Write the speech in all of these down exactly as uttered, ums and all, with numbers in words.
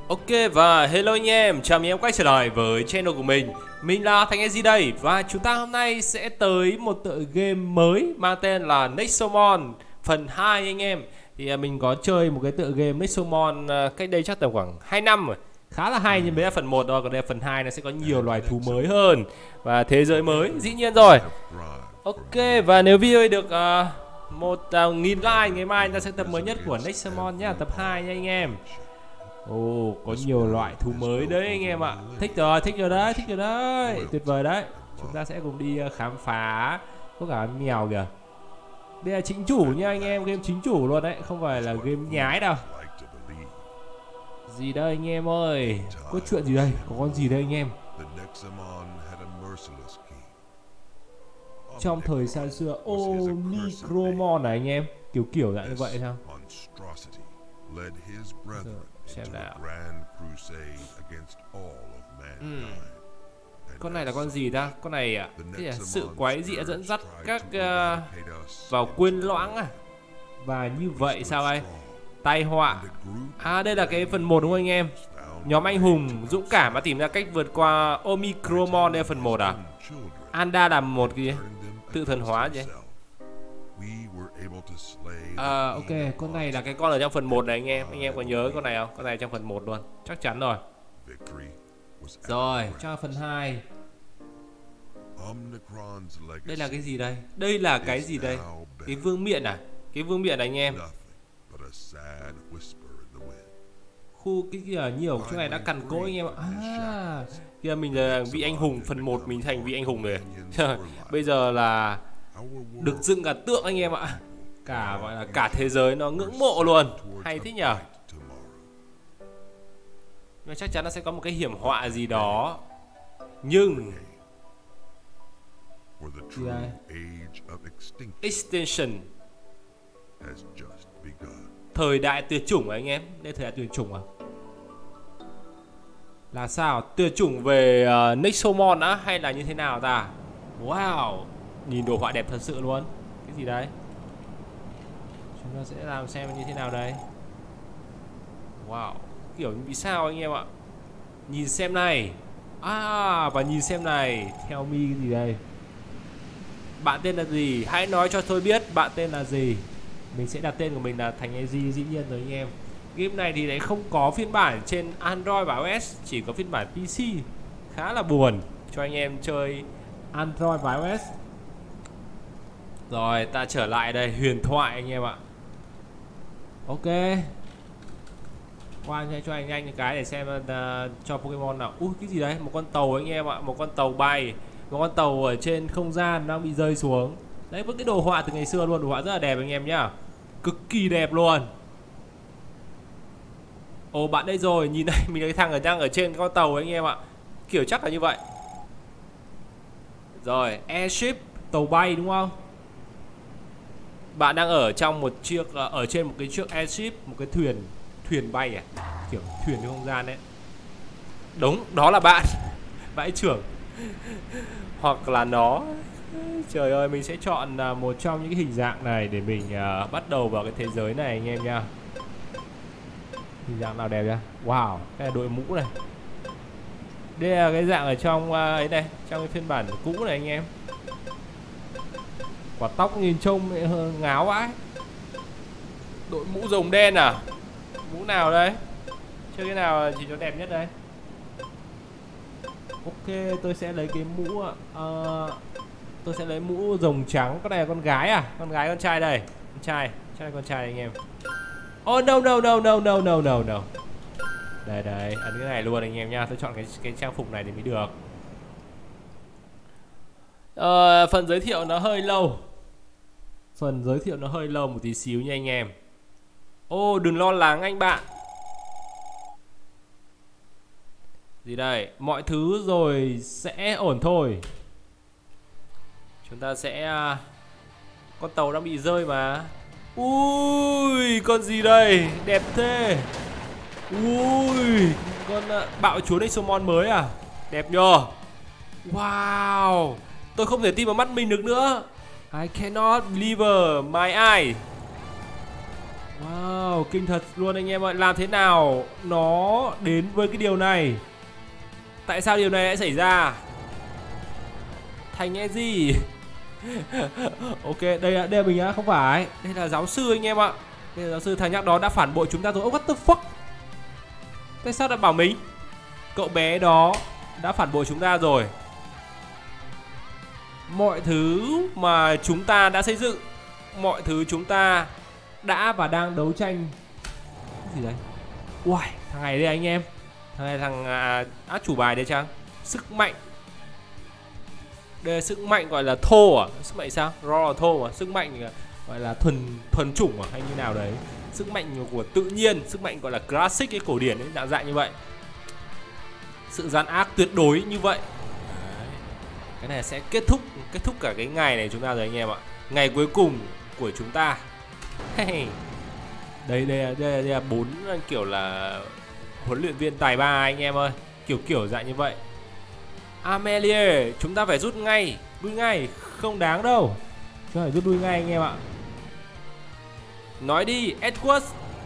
Ok và hello anh em, chào mừng em quay trở lại với channel của mình. Mình là Thành e giê đây và chúng ta hôm nay sẽ tới một tựa game mới mang tên là Nexomon phần hai anh em. Thì mình có chơi một cái tựa game Nexomon cách đây chắc tầm khoảng hai năm rồi. Khá là hay, nhưng đấy là phần một rồi, còn đây là phần hai, nó sẽ có nhiều loài thú mới hơn và thế giới mới, dĩ nhiên rồi. Ok, và nếu video được uh, một uh, nghìn like, ngày mai ta sẽ tập mới nhất của Nexomon nhá, tập hai nha anh em. Ồ, oh, có nhiều loại thú mới đấy anh em ạ. Thích rồi, thích rồi đấy, thích rồi đấy. Tuyệt vời đấy. Chúng ta sẽ cùng đi khám phá. Có cả mèo kìa. Đây là chính chủ nha anh em, game chính chủ luôn đấy, không phải là game nhái đâu. Gì đây anh em ơi? Có chuyện gì đây? Có con gì đây anh em? Trong thời xa xưa, Omicromon này anh em, kiểu kiểu dạng như vậy sao? Giờ, xem nào. uhm. Con này là con gì ta? Con này à? Thế là sự quái dị dẫn dắt các uh, vào quên loãng à? Và như vậy sao đây? Tai họa. À, đây là cái phần một đúng không anh em? Nhóm anh hùng dũng cảm đã tìm ra cách vượt qua Omicromon. Đây là phần một à? Anda là một cái tự thần hóa gì? À, ok, con này là cái con ở trong phần một này anh em. Anh em có nhớ con này không? Con này trong phần một luôn, chắc chắn rồi. Rồi, cho phần hai. Đây là cái gì đây? Đây là cái gì đây? Cái vương miện à? Cái vương miện này anh em. Khu cái kia nhiều chỗ này đã cằn cỗi anh em ạ. À, kia mình là vị anh hùng, phần một mình thành vị anh hùng rồi. Bây giờ là được dựng cả tượng anh em ạ. Cả gọi là cả thế giới nó ngưỡng mộ luôn. Hay thế nhở? Nhưng chắc chắn nó sẽ có một cái hiểm họa gì đó. Nhưng gì đây? Extinction. Thời đại tuyệt chủng anh em. Đây thời đại tuyệt chủng à? Là sao? Tuyệt chủng về uh, Nexomon á hay là như thế nào ta? Wow, nhìn đồ họa đẹp thật sự luôn. Cái gì đấy? Chúng ta sẽ làm xem như thế nào đây. Wow, kiểu như bị sao anh em ạ. Nhìn xem này. À, và nhìn xem này. Theo mi cái gì đây? Bạn tên là gì? Hãy nói cho tôi biết bạn tên là gì. Mình sẽ đặt tên của mình là Thành e giê, dĩ nhiên rồi anh em. Game này thì đấy không có phiên bản trên Android và i ô ét, chỉ có phiên bản pê xê. Khá là buồn cho anh em chơi Android và i ô ét. Rồi, ta trở lại đây, huyền thoại anh em ạ. Ok. Qua cho anh nhanh cái để xem uh, cho Pokemon nào. Ui, cái gì đấy? Một con tàu anh em ạ, một con tàu bay. Một con tàu ở trên không gian đang bị rơi xuống. Đấy, với cái đồ họa từ ngày xưa luôn, đồ họa rất là đẹp anh em nhá. Cực kỳ đẹp luôn. Ồ, bạn đây rồi, nhìn đây, mình thấy thằng ở đang ở trên con tàu anh em ạ. Kiểu chắc là như vậy. Rồi, airship, tàu bay đúng không? Bạn đang ở trong một chiếc, ở trên một cái chiếc airship, một cái thuyền, thuyền bay à? Kiểu thuyền trong không gian đấy. Đúng, đó là bạn. Vãi trưởng. Hoặc là nó. Trời ơi, mình sẽ chọn một trong những cái hình dạng này để mình uh, bắt đầu vào cái thế giới này anh em nha. Hình dạng nào đẹp nhá. Wow, đây là đội mũ này. Đây là cái dạng ở trong uh, ấy này, trong cái phiên bản cũ này anh em. Quả tóc nhìn trông ngáo vãi. Đội mũ rồng đen à? Mũ nào đây? Chơi cái nào chỉ cho đẹp nhất đây? Ok, tôi sẽ lấy cái mũ uh, tôi sẽ lấy mũ rồng trắng. Con này là con gái à? Con gái con trai đây? Con trai, trai con trai anh em. Oh no no no no no no no no. Đây đây, ấn cái này luôn anh em nha. Tôi chọn cái cái trang phục này thì mới được. Ờ, phần giới thiệu nó hơi lâu. Phần giới thiệu nó hơi lâu một tí xíu nha anh em. Ô, oh, đừng lo lắng anh bạn. Gì đây? Mọi thứ rồi sẽ ổn thôi. Chúng ta sẽ... Con tàu đang bị rơi mà. Ui, con gì đây? Đẹp thế. Ui, con bạo chúa Nexomon mới à? Đẹp nhờ. Wow, tôi không thể tin vào mắt mình được nữa. I cannot believe my eye. Wow, Wow, kinh thật luôn anh em ơi. Làm thế nào nó đến với cái điều này? Tại sao điều này lại xảy ra? Thành e gì? Ok, đây là, đây là mình á, không phải. Đây là giáo sư anh em ạ. Đây là giáo sư, thằng nhóc đó đã phản bội chúng ta rồi. Oh, what the fuck? Tại sao lại bảo mình? Cậu bé đó đã phản bội chúng ta rồi. Mọi thứ mà chúng ta đã xây dựng, mọi thứ chúng ta đã và đang đấu tranh. Cái gì đấy? Uầy, thằng này đây anh em. Thằng này thằng à, ác chủ bài đây chăng? Sức mạnh. Đây là sức mạnh gọi là thô à? Sức mạnh sao? Raw thô à? Sức mạnh gọi là thuần thuần chủng à? Hay như nào đấy? Sức mạnh của tự nhiên, sức mạnh gọi là classic, cái cổ điển ấy, dạng dạng như vậy. Sự gian ác tuyệt đối như vậy. Đấy. Cái này sẽ kết thúc kết thúc cả cái ngày này chúng ta rồi anh em ạ. Ngày cuối cùng của chúng ta. Hey. Đây đây là, đây là, đây là bốn kiểu là huấn luyện viên tài ba anh em ơi. Kiểu kiểu dạng như vậy. Amelie, chúng ta phải rút ngay, rút ngay, không đáng đâu. Chúng ta phải rút lui ngay anh em ạ. Nói đi, Edward.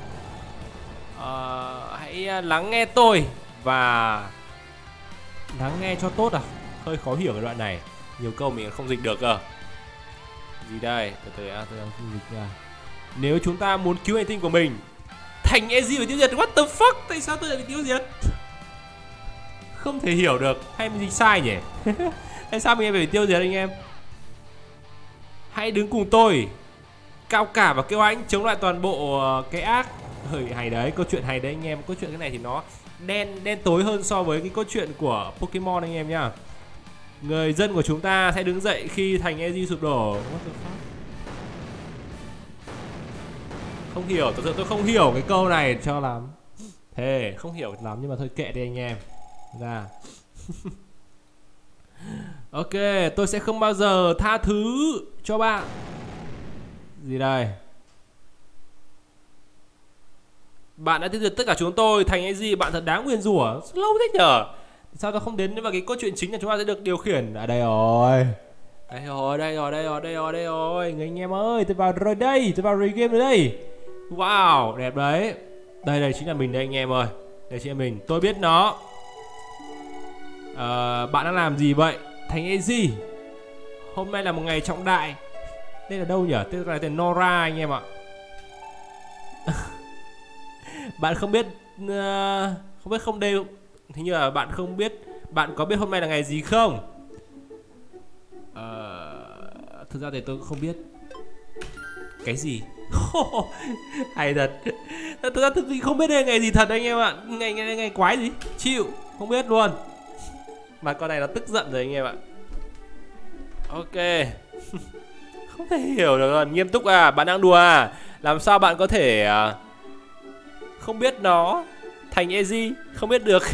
uh, Hãy lắng nghe tôi và lắng nghe cho tốt à? Hơi khó hiểu cái đoạn này. Nhiều câu mình không dịch được cơ. Gì đây? Từ từ à, tôi không dịch ra. Nếu chúng ta muốn cứu hành tinh của mình, Thành e giê phải tiêu diệt. What the fuck? Tại sao tôi lại bị tiêu diệt? Không thể hiểu được. Hay mình dịch sai nhỉ? Tại sao mình phải tiêu diệt anh em? Hãy đứng cùng tôi, cao cả và kêu hãnh chống lại toàn bộ cái ác. Hơi hay đấy, câu chuyện hay đấy anh em. Câu chuyện cái này thì nó đen đen tối hơn so với cái câu chuyện của Pokemon anh em nhá. Người dân của chúng ta sẽ đứng dậy khi thành e giê sụp đổ. Không hiểu, thật sự tôi không hiểu cái câu này cho lắm. Thế, không hiểu lắm nhưng mà thôi kệ đi anh em. Ra. Ok, tôi sẽ không bao giờ tha thứ cho bạn. Gì đây? Bạn đã tiêu diệt tất cả chúng tôi, thành e giê, bạn thật đáng nguyền rủa. Lâu thế nhở? Sao tôi không đến vào cái câu chuyện chính là chúng ta sẽ được điều khiển? À đây rồi. Đây rồi, đây rồi, đây rồi, đây rồi, đây rồi. Người anh em ơi, tôi vào rồi đây, tôi vào rồi game rồi đây. Wow, đẹp đấy. Đây đây chính là mình đây anh em ơi. Đây chính là mình, tôi biết nó. À, bạn đang làm gì vậy? Thành e giê. Hôm nay là một ngày trọng đại. Đây là đâu nhỉ? Tên là tên Nora anh em ạ. Bạn không biết uh, không biết không đây. Hình như là bạn không biết. Bạn có biết hôm nay là ngày gì không? Uh, thực ra thì tôi không biết. Cái gì? Hay thật. Thực ra tôi không biết đây là ngày gì thật anh em ạ. Ngày, ngày, ngày quái gì? Chịu, không biết luôn. Mà con này nó tức giận rồi anh em ạ. Ok. Không thể hiểu được rồi. Nghiêm túc à? Bạn đang đùa à? Làm sao bạn có thể uh, không biết nó? Thành e giê không biết được.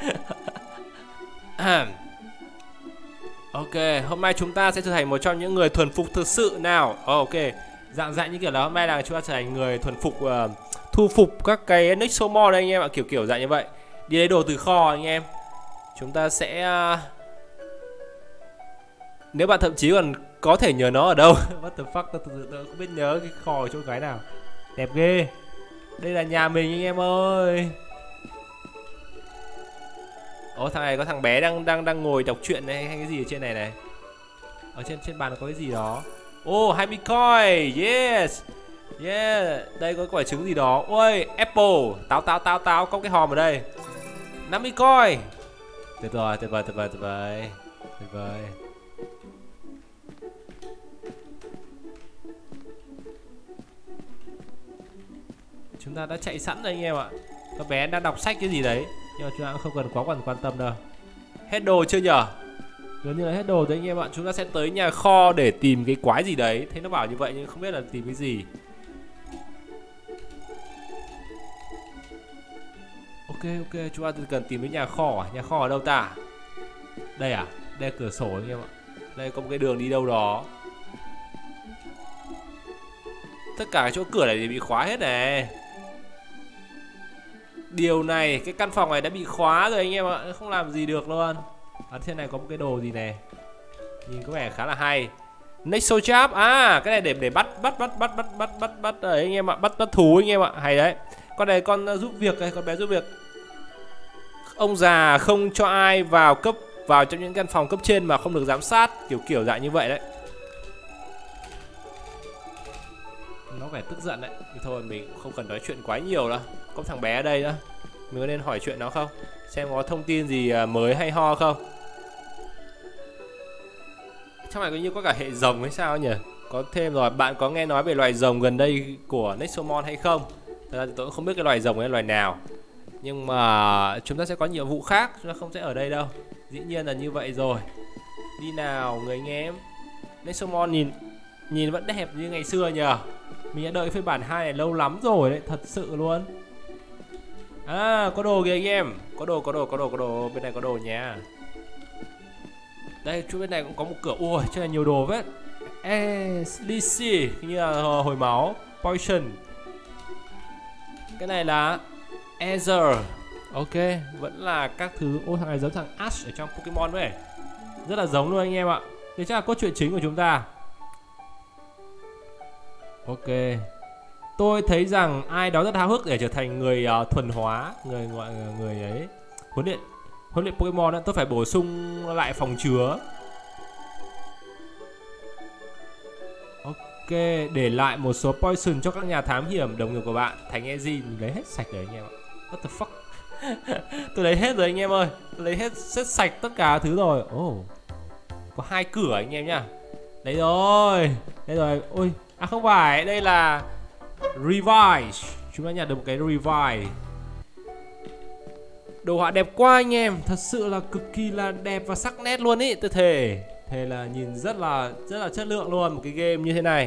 Ok, hôm nay chúng ta sẽ trở thành một trong những người thuần phục thực sự nào. Ok, dạng dạng như kiểu là hôm nay là chúng ta trở thành người thuần phục, uh, thu phục các cái Nexomon đây anh em ạ. Kiểu kiểu dạng như vậy. Đi lấy đồ từ kho anh em. Chúng ta sẽ uh... nếu bạn thậm chí còn có thể nhớ nó ở đâu. What the fuck, tôi, tôi, tôi không biết nhớ cái kho ở chỗ cái nào. Đẹp ghê. Đây là nhà mình anh em ơi. Ồ, thằng này có thằng bé đang đang đang ngồi đọc truyện này hay cái gì ở trên này này. Ở trên trên bàn có cái gì đó. Ô, oh, hai mươi coin. Yes. Yeah, đây có quả trứng gì đó. Ôi, apple, táo táo táo táo, có cái hòm ở đây. năm mươi coin. Tuyệt vời, tuyệt vời, tuyệt vời, tuyệt vời. Tuyệt vời. Chúng ta đã chạy sẵn rồi anh em ạ. Các bé đang đọc sách cái gì đấy, nhưng mà chúng ta cũng không cần quá quan quan tâm đâu. Hết đồ chưa nhở? Gần như là hết đồ đấy anh em ạ. Chúng ta sẽ tới nhà kho để tìm cái quái gì đấy. Thế nó bảo như vậy nhưng không biết là tìm cái gì. Ok ok, chúng ta cần tìm cái nhà kho à? Nhà kho ở đâu ta? Đây à? Đây là cửa sổ anh em ạ. Đây có một cái đường đi đâu đó. Tất cả chỗ cửa này thì bị khóa hết này. Điều này, cái căn phòng này đã bị khóa rồi anh em ạ. Không làm gì được luôn. Ở trên này có một cái đồ gì này, nhìn có vẻ khá là hay. Nexo Trap. À, cái này để để bắt bắt bắt bắt bắt bắt bắt bắt đấy anh em ạ, bắt bắt thú anh em ạ, hay đấy. Con này con giúp việc đây, con bé giúp việc. Ông già không cho ai vào cấp vào trong những căn phòng cấp trên mà không được giám sát, kiểu kiểu dạng như vậy đấy. Nó vẻ tức giận đấy. Thì thôi mình không cần nói chuyện quá nhiều đâu. Có thằng bé ở đây nữa, mình có nên hỏi chuyện nó không, xem có thông tin gì mới hay ho không. Trong này có như có cả hệ rồng hay sao nhỉ? Có thêm rồi, bạn có nghe nói về loài rồng gần đây của Nexomon hay không? Thật ra thì tôi cũng không biết cái loài rồng ấy là loài nào. Nhưng mà chúng ta sẽ có nhiệm vụ khác, chúng ta không sẽ ở đây đâu. Dĩ nhiên là như vậy rồi. Đi nào người anh em. Nexomon nhìn nhìn vẫn đẹp như ngày xưa nhờ. Mình đã đợi phiên bản hai này lâu lắm rồi đấy, thật sự luôn. À, có đồ kìa anh em. Có đồ, có đồ, có đồ, có đồ. Bên này có đồ nha. Đây, chỗ bên này cũng có một cửa. Ui, trên này nhiều đồ vết. Ê, đê xê, như là hồi máu. Poison. Cái này là Ether. Ok, vẫn là các thứ. Ô, thằng này giống thằng Ash ở trong Pokemon vậy. Rất là giống luôn anh em ạ. Đây chắc là cốt truyện chính của chúng ta. Ok. Tôi thấy rằng ai đó rất háo hức để trở thành người uh, thuần hóa, người gọi người ấy huấn luyện huấn luyện Pokemon đó. Tôi phải bổ sung lại phòng chứa. Ok, để lại một số poison cho các nhà thám hiểm đồng nghiệp của bạn. Thành e gì mình lấy hết sạch rồi anh em ạ. What the fuck. Tôi lấy hết rồi anh em ơi. Tôi lấy hết hết sạch tất cả thứ rồi. Oh, có hai cửa anh em nhá. Đấy rồi, đây rồi. Ôi, à không phải, đây là Revive. Chúng ta nhận được một cái Revive. Đồ họa đẹp quá anh em, thật sự là cực kỳ là đẹp và sắc nét luôn ý, tôi thề. Thề là nhìn rất là rất là chất lượng luôn một cái game như thế này.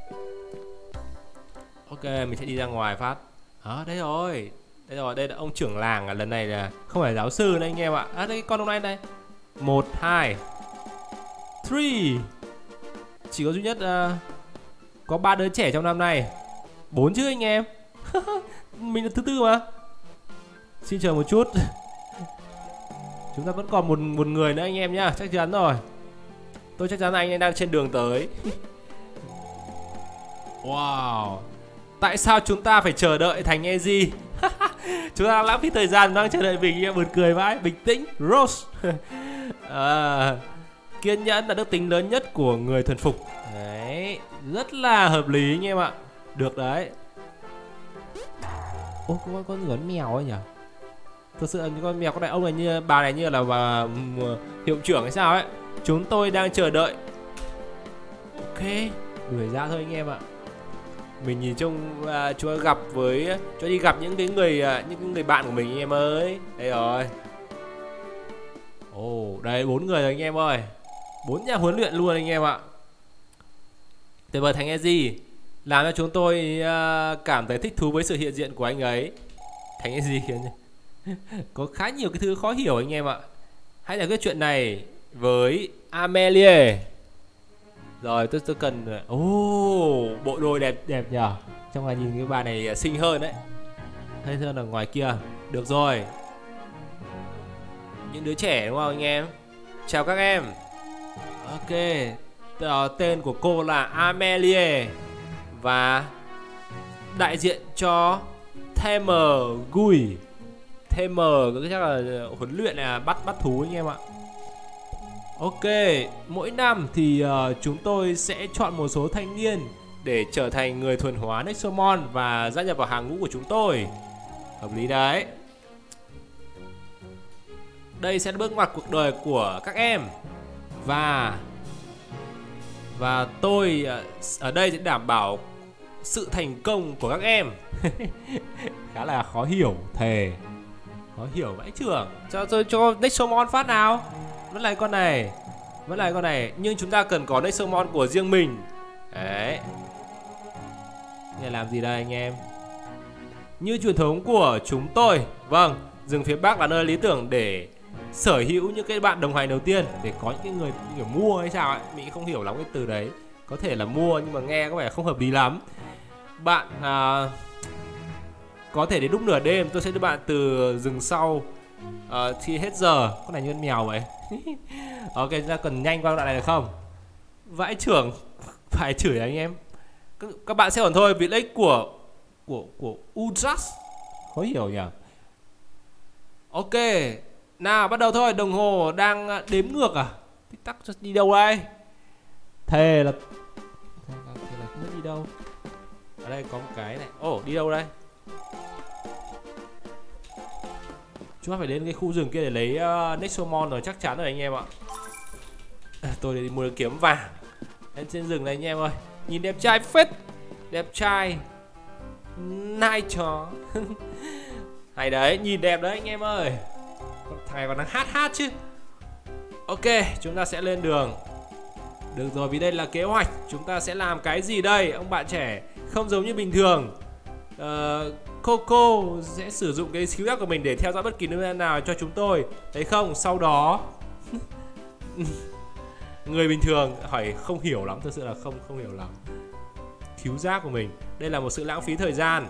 Ok, mình sẽ đi ra ngoài phát. À, đây rồi. Đây rồi, đây là ông trưởng làng à, lần này là không phải giáo sư nữa anh em ạ. À đây con ông này đây. một hai ba. Chỉ có duy nhất uh, có ba đứa trẻ trong năm này. Bốn chứ anh em. Mình là thứ tư mà. Xin chờ một chút. Chúng ta vẫn còn một một người nữa anh em nhá, chắc chắn rồi. Tôi chắc chắn là anh ấy đang trên đường tới. Wow. Tại sao chúng ta phải chờ đợi Thành e giê? Chúng ta lãng phí thời gian đang chờ đợi mình, em buồn cười vãi. Bình tĩnh, Rose. À, kiên nhẫn là đức tính lớn nhất của người thuần phục. Đấy, rất là hợp lý anh em ạ. Được đấy. Ô, có con, con con mèo ấy nhỉ? Thật sự là những con mèo, con này ông này như bà này như là bà hiệu trưởng hay sao ấy. Chúng tôi đang chờ đợi. Ok, đuổi ra thôi anh em ạ. Mình nhìn chung uh, chúng ta gặp với cho đi gặp những cái người uh, những người bạn của mình anh em ơi. Đây rồi. Ồ, oh, đây bốn người rồi anh em ơi. Bốn nhà huấn luyện luôn anh em ạ. Tuyệt vời Thành e giê, làm cho chúng tôi uh, cảm thấy thích thú với sự hiện diện của anh ấy. Thành e giê khiến có khá nhiều cái thứ khó hiểu anh em ạ. Hãy giải quyết chuyện này với Amelie. Rồi tôi tôi cần. Ồ, oh, bộ đôi đẹp đẹp nhờ. Trong này nhìn cái bà này xinh hơn đấy. Hay hơn ở ngoài kia. Được rồi. Những đứa trẻ đúng không anh em? Chào các em. Ok. Tên của cô là Amelie. Và đại diện cho Tamer Gui. Tamer chắc là huấn luyện là bắt bắt thú anh em ạ. Ok, mỗi năm thì uh, chúng tôi sẽ chọn một số thanh niên để trở thành người thuần hóa Nexomon và gia nhập vào hàng ngũ của chúng tôi. Hợp lý đấy. Đây sẽ là bước ngoặt cuộc đời của các em. Và Và tôi uh, ở đây sẽ đảm bảo sự thành công của các em. Khá là khó hiểu, thề. Khó hiểu vãi trưởng. Cho tôi cho Nexomon phát nào. Vẫn là con này. Vẫn là con này. Nhưng chúng ta cần có Nexomon của riêng mình. Đấy. Để làm gì đây anh em? Như truyền thống của chúng tôi. Vâng, rừng phía Bắc là nơi lý tưởng để sở hữu những cái bạn đồng hành đầu tiên. Để có những cái người kiểu mua hay sao ấy. Mình không hiểu lắm cái từ đấy. Có thể là mua nhưng mà nghe có vẻ không hợp lý lắm. Bạn à, có thể đến lúc nửa đêm tôi sẽ đưa bạn từ rừng sau à, khi hết giờ. Con này như con mèo vậy. Ok, chúng ta cần nhanh qua đoạn này được không? Vãi trưởng. Phải chửi anh em. các, các bạn sẽ ổn thôi. Vị lích của của của Udras khó hiểu nhỉ. Ok, nào bắt đầu thôi. Đồng hồ đang đếm ngược à? Tích tắc đi đâu đây? Thề là thề là, thề là không biết đi đâu. Ở đây có một cái này. Ồ, oh, đi đâu đây? Chúng ta phải đến cái khu rừng kia để lấy uh, Nexomon rồi, chắc chắn rồi anh em ạ. À, tôi đi mua kiếm vàng. Lên trên rừng này anh em ơi. Nhìn đẹp trai phết. Đẹp trai. Nai chó. Hay đấy, nhìn đẹp đấy anh em ơi. Thằng này còn đang hát hát chứ. Ok, chúng ta sẽ lên đường. Được rồi, vì đây là kế hoạch. Chúng ta sẽ làm cái gì đây? Ông bạn trẻ không giống như bình thường. uh, Coco sẽ sử dụng cái skill của mình để theo dõi bất kỳ nơi nào cho chúng tôi. Thấy không? Sau đó người bình thường hỏi không hiểu lắm. Thực sự là không không hiểu lắm. Thiếu giác của mình. Đây là một sự lãng phí thời gian.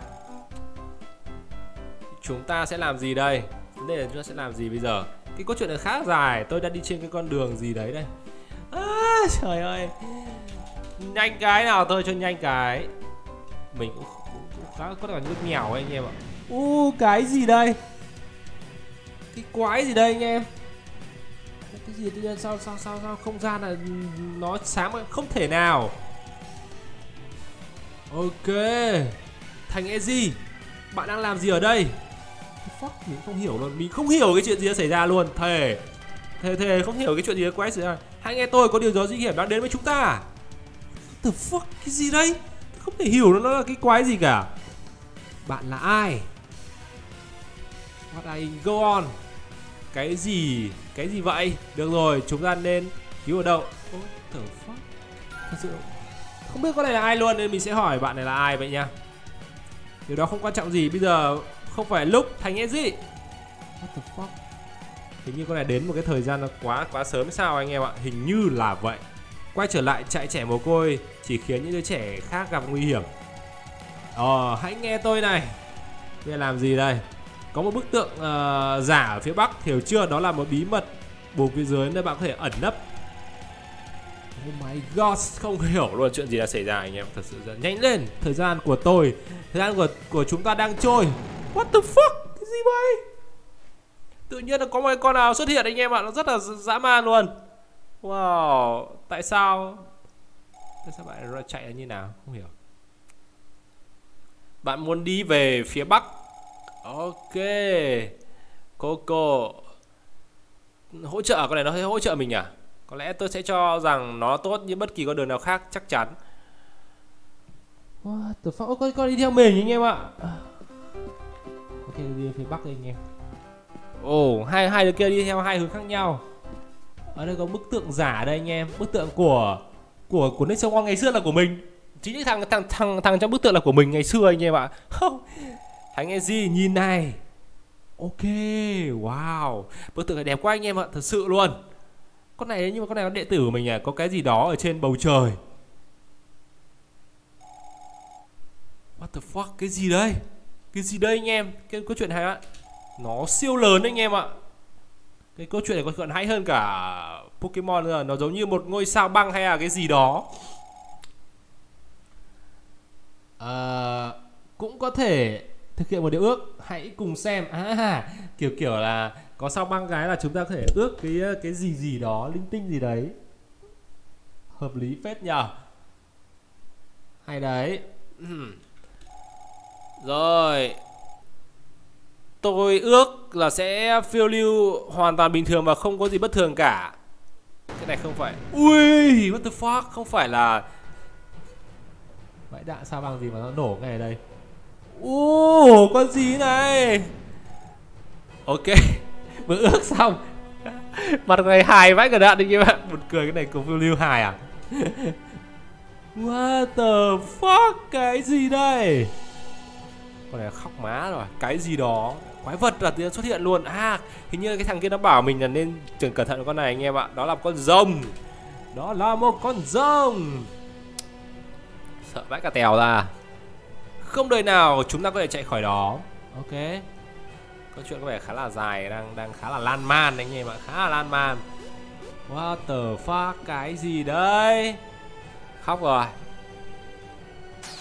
Chúng ta sẽ làm gì đây? Vấn đề là chúng ta sẽ làm gì bây giờ? Cái câu chuyện này khá dài. Tôi đã đi trên cái con đường gì đấy đây. À, trời ơi. Nhanh cái nào thôi cho nhanh cái. Mình cũng, cũng, cũng khá có cả nước nghèo anh em ạ. U uh, cái gì đây? Cái quái gì đây anh em? Cái gì tự nhiên sao sao sao sao không gian là nó sáng mà không thể nào. Ok. Thành Easy, bạn đang làm gì ở đây? Fuck, mình không hiểu luôn. Mình không hiểu cái chuyện gì đã xảy ra luôn. Thề Thề thề không hiểu cái chuyện gì đã quái xảy ra. Hãy nghe tôi, có điều gì nguy hiểm đang đến với chúng ta. What the fuck, cái gì đây? Không thể hiểu nó là cái quái gì cả. Bạn là ai? What I go on? Cái gì? Cái gì vậy? Được rồi, chúng ta nên cứu ở đâu? What the fuck? Thật sự không biết con này là ai luôn, nên mình sẽ hỏi bạn này là ai vậy nha. Điều đó không quan trọng gì. Bây giờ không phải lúc Thành Easy. What the fuck? Hình như con này đến một cái thời gian nó quá quá sớm sao anh em ạ. Hình như là vậy. Quay trở lại trại trẻ mồ côi chỉ khiến những đứa trẻ khác gặp nguy hiểm. Ờ, hãy nghe tôi này. Bây giờ làm gì đây? Có một bức tượng uh, giả ở phía bắc, hiểu chưa? Đó là một bí mật buồng phía dưới nơi bạn có thể ẩn nấp. Oh my god, không hiểu luôn chuyện gì đã xảy ra anh em. Thật sự là nhanh lên. Thời gian của tôi, thời gian của, của chúng ta đang trôi. What the fuck? Cái gì vậy? Tự nhiên là có một con nào xuất hiện anh em ạ. Nó rất là dã man luôn. Wow. Tại sao? Tại sao bạn chạy như nào? Không hiểu. Bạn muốn đi về phía bắc. Ok. Coco hỗ trợ con này, nó sẽ hỗ trợ mình à? Có lẽ tôi sẽ cho rằng nó tốt như bất kỳ con đường nào khác, chắc chắn. What the fuck? Con, con đi theo mình anh em ạ. Ok, đi phía bắc đây anh em. Ồ, oh, hai hai đứa kia đi theo hai hướng khác nhau. Ở đây có bức tượng giả đây anh em, bức tượng của của của Nexomon ngày xưa là của mình. Chính những thằng thằng thằng thằng trong bức tượng là của mình ngày xưa anh em ạ. Không. Thằng Easy nhìn này. Ok, wow. Bức tượng này đẹp quá anh em ạ, thật sự luôn. Con này nhưng mà con này nó đệ tử của mình à, có cái gì đó ở trên bầu trời. What the fuck, cái gì đây? Cái gì đây anh em? Cái câu chuyện hay ạ. Nó siêu lớn anh em ạ. Cái câu chuyện này còn còn hay hơn cả Pokemon nữa. Nó giống như một ngôi sao băng hay là cái gì đó. À, cũng có thể thực hiện một điều ước. Hãy cùng xem. À, kiểu kiểu là có sao băng cái là chúng ta có thể ước cái cái gì gì đó, linh tinh gì đấy. Hợp lý phết nhờ. Hay đấy. Rồi. Tôi ước là sẽ phiêu lưu hoàn toàn bình thường và không có gì bất thường cả. Cái này không phải. Ui, what the fuck, không phải là bãi đạn sao băng gì mà nó nổ ngay ở đây. Ồ, con gì này. Ok, vừa ước xong mặt này hài vãi cả đạn đi các bạn. Một cười, cái này cùng phiêu lưu hài à. What the fuck, cái gì đây? Con này khóc má rồi. Cái gì đó, quái vật là tự nhiên xuất hiện luôn. À, hình như cái thằng kia nó bảo mình là nên cẩn thận với con này anh em ạ. Đó là một con rồng. Đó là một con rồng. Sợ vãi cả tèo ra. Không đời nào chúng ta có thể chạy khỏi đó. Ok. Câu chuyện có vẻ khá là dài, đang đang khá là lan man anh em ạ, khá là lan man. What the fuck, cái gì đây? Khóc rồi.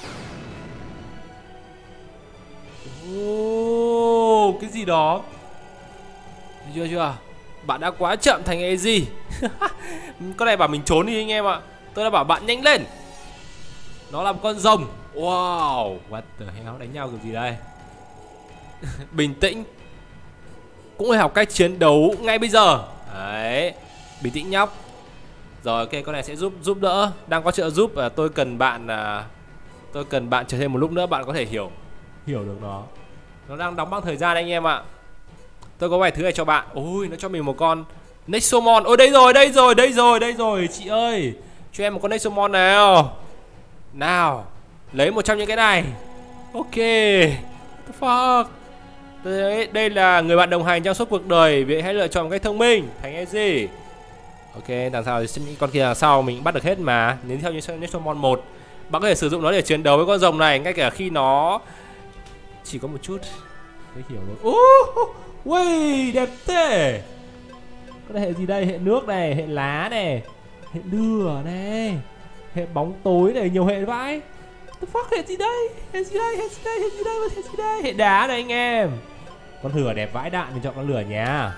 gì đó. Chưa chưa, bạn đã quá chậm thành Easy. Con này bảo mình trốn đi anh em ạ. Tôi đã bảo bạn nhanh lên. Nó là một con rồng. Wow, what the hell, đánh nhau kiểu gì đây? Bình tĩnh. Cũng phải học cách chiến đấu ngay bây giờ. Đấy, bình tĩnh nhóc. Rồi ok, con này sẽ giúp giúp đỡ. Đang có trợ giúp, à, tôi cần bạn à, tôi cần bạn chờ thêm một lúc nữa, bạn có thể hiểu hiểu được nó. Nó đang đóng băng thời gian anh em ạ. Tôi có vài thứ này cho bạn. Ôi, nó cho mình một con Nexomon. Ôi đây rồi, đây rồi, đây rồi, đây rồi. Chị ơi, cho em một con Nexomon nào. Nào, lấy một trong những cái này. Ok. What the fuck. Đấy, đây là người bạn đồng hành trong suốt cuộc đời. Vậy hãy lựa chọn một cách thông minh. Thành Easy. Ok, đằng sau thì những con kia đằng sau mình bắt được hết mà. Nếu theo như Nexomon một, bạn có thể sử dụng nó để chiến đấu với con rồng này, ngay cả khi nó chỉ có một chút. Để hiểu luôn. Uh, ui, đẹp thế. Có hệ gì đây? Hệ nước này, hệ lá này, hệ lửa này, hệ bóng tối này, nhiều hệ vãi. The fuck, hệ gì đây? Hệ gì đây? Hệ gì đây? Hệ gì đây? Hệ gì đây? Hệ đá này anh em. Con lửa đẹp vãi đạn, mình chọn con lửa nha.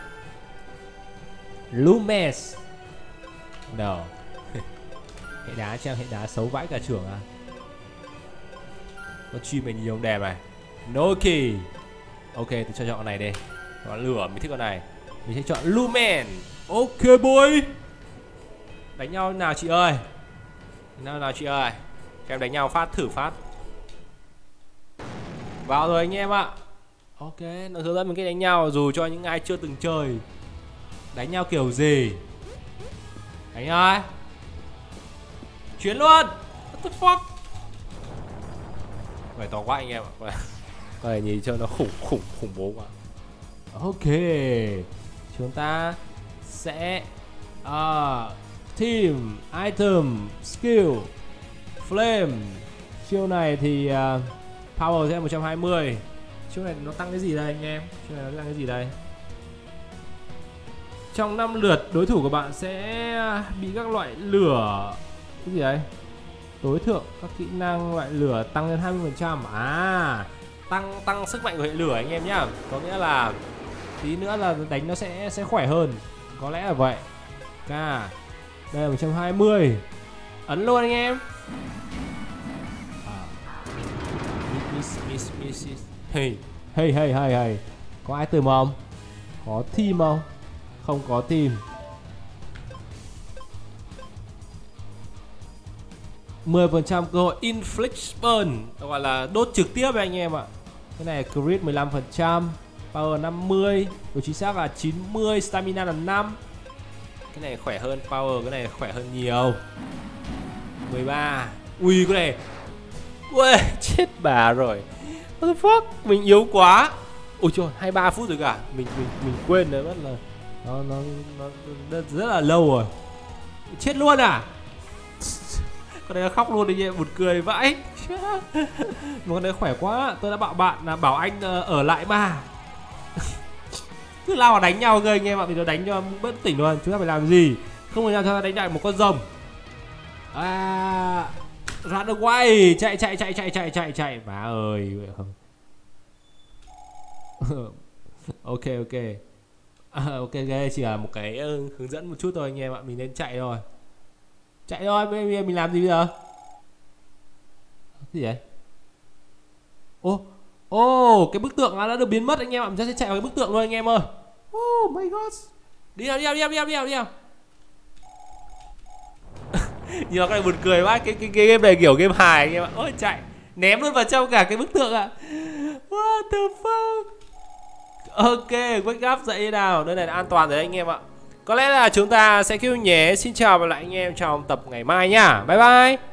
Loomis. No. Hệ đá trang hệ đá xấu vãi cả trưởng à. Con chim này nhiều đẹp này. Noki. Ok, tôi cho chọn con này đi. Con lửa, mình thích con này. Mình sẽ chọn Lumen. Ok boy. Đánh nhau nào chị ơi. Đánh nhau nào chị ơi. Các em đánh nhau phát, thử phát. Vào rồi anh em ạ. Ok, nó hướng dẫn mình cách đánh nhau. Dù cho những ai chưa từng chơi. Đánh nhau kiểu gì. Đánh ơi. Chuyến luôn. What the fuck. Phải to quá anh em ạ. Con này nhìn cho nó khủng khủng khủng bố quá. Ok, chúng ta sẽ uh, team, item, skill, flame. Chiêu này thì uh, power sẽ một trăm hai mươi. Chiêu này nó tăng cái gì đây anh em? Chiêu này nó tăng cái gì đây? Trong năm lượt, đối thủ của bạn sẽ bị các loại lửa. Cái gì đấy? Tối thượng các kỹ năng loại lửa tăng lên hai mươi phần trăm. À, tăng tăng sức mạnh của hệ lửa anh em nhá. Có nghĩa là tí nữa là đánh nó sẽ sẽ khỏe hơn. Có lẽ là vậy. K. Đây là một trăm hai mươi. Ấn luôn anh em. À. Miss, miss, miss, miss. Hey, hey, hey, hey, hey. Có ai từ không? Có team không? Không có team. mười phần trăm cơ hội inflict burn, gọi là đốt trực tiếp anh em ạ. Cái này crit mười lăm phần trăm, power năm mươi, độ chính xác là chín mươi, stamina là năm. Cái này khỏe hơn, power cái này khỏe hơn nhiều. mười ba. Ui cái này. Ui chết bà rồi. What the fuck, mình yếu quá. Ôi trời, hai mươi ba phút rồi cả. Mình mình mình quên đấy, mất là nó nó nó, nó rất là lâu rồi. Chết luôn à? Con này khóc luôn đi, buồn cười vãi. Con này khỏe quá. Tôi đã bảo bạn là bảo anh ở lại mà. Cứ lao vào đánh nhau cơ anh em ạ. Thì nó đánh cho bất tỉnh luôn. Chúng ta phải làm gì? Không thể nào cho đánh lại một con rồng. À, run away. Chạy chạy chạy chạy chạy chạy chạy. Má ơi. Ok ok. À, ok đây chỉ là một cái hướng dẫn một chút thôi anh em ạ. Mình nên chạy thôi. Chạy thôi, bây giờ mình làm gì bây giờ? Cái gì vậy? Ô, ô, cái bức tượng đã được biến mất anh em ạ. Mình sẽ chạy vào cái bức tượng luôn anh em ơi. Oh my god. Đi nào, đi nào, đi nào, đi nào, đi nào, đi nào. Nhìn vào cái này buồn cười quá. Cái, cái, cái game này kiểu game hài anh em ạ. Ôi chạy, ném luôn vào trong cả cái bức tượng ạ. What the fuck. Ok, wake up dậy như nào. Nơi này là an toàn rồi anh em ạ. Có lẽ là chúng ta sẽ kêu nhé. Xin chào và lại anh em trong tập ngày mai nhá. Bye bye.